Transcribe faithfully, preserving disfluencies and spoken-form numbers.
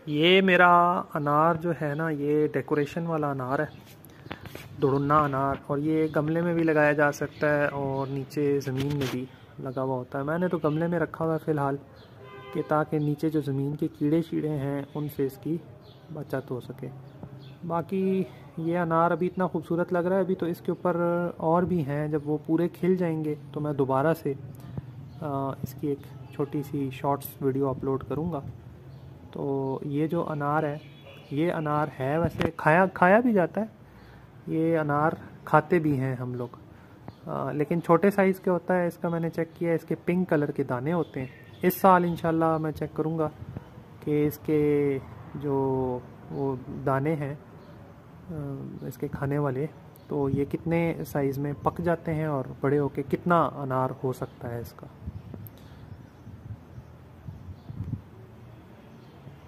ये मेरा अनार जो है ना, ये डेकोरेशन वाला अनार है, दुड़ुन्ना अनार। और ये गमले में भी लगाया जा सकता है और नीचे ज़मीन में भी लगा हुआ होता है। मैंने तो गमले में रखा हुआ है फ़िलहाल, कि ताकि नीचे जो ज़मीन के कीड़े शीड़े हैं उनसे इसकी बचत हो सके। बाकी ये अनार अभी इतना खूबसूरत लग रहा है, अभी तो इसके ऊपर और भी हैं। जब वो पूरे खिल जाएंगे तो मैं दोबारा से आ, इसकी एक छोटी सी शॉर्ट्स वीडियो अपलोड करूँगा। तो ये जो अनार है, ये अनार है वैसे खाया खाया भी जाता है। ये अनार खाते भी हैं हम लोग, आ, लेकिन छोटे साइज़ के होता है। इसका मैंने चेक किया, इसके पिंक कलर के दाने होते हैं। इस साल इंशाल्लाह मैं चेक करूँगा कि इसके जो वो दाने हैं इसके खाने वाले, तो ये कितने साइज़ में पक जाते हैं और बड़े होके कितना अनार हो सकता है इसका।